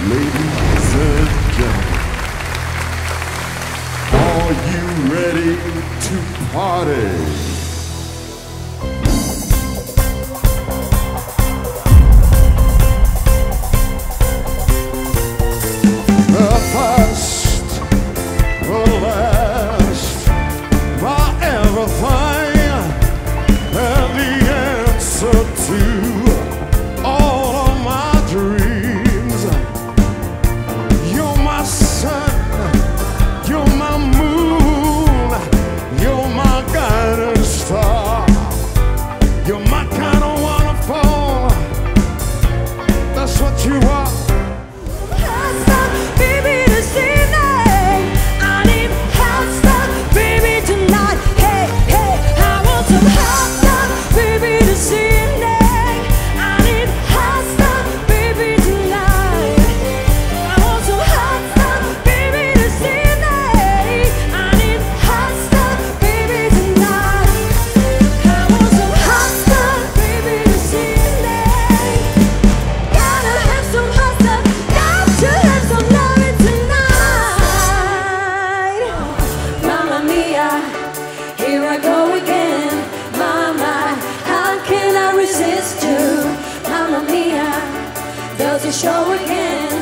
Ladies and gentlemen, are you ready to party? The first, the last, my everything, and the answer to all of my dreams. You're my sun, you're my moon, you're my guiding star. You're my kind of wonderful, that's what you are. Here I go again, mama, how can I resist you? Mamma mia, does it show again?